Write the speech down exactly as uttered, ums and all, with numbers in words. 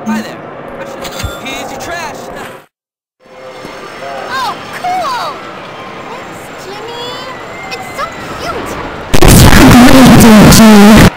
Hi there. Here's your trash. Oh, cool! Thanks, Jimmy. It's so cute.